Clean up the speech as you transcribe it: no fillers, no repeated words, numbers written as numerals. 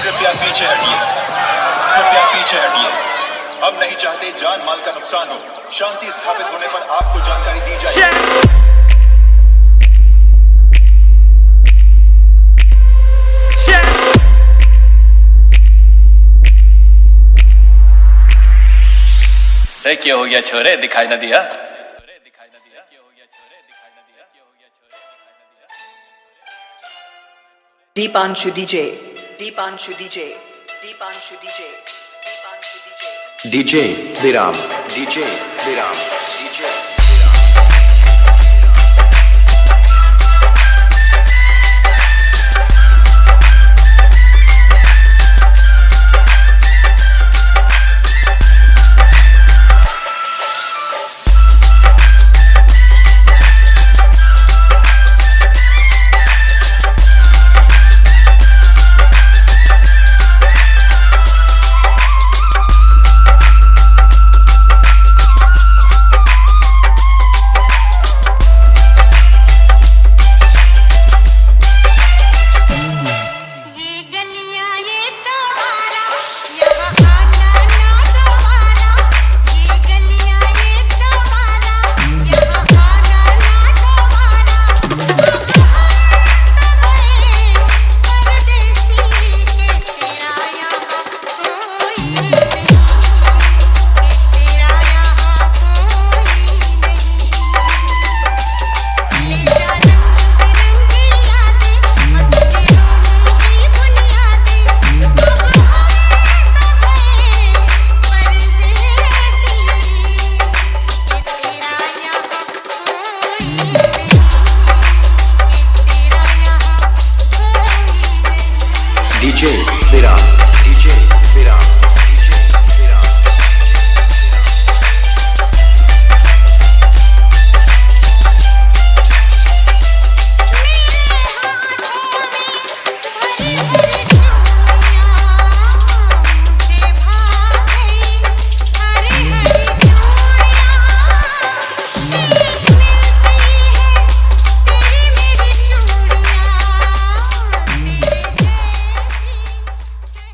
कृपया पीछे हटिए, कृपया पीछे हटिए। हम नहीं चाहते जान माल का नुकसान हो। शांति स्थापित होने पर आपको जानकारी दी जाएगी। क्या हो गया छोरे, दिखाई ना दिया? Deepanshu DJ, Deepanshu DJ, Deepanshu DJ, Deepanshu DJ, DJ Biram, DJ Biram, DJ DJ Biram, DJ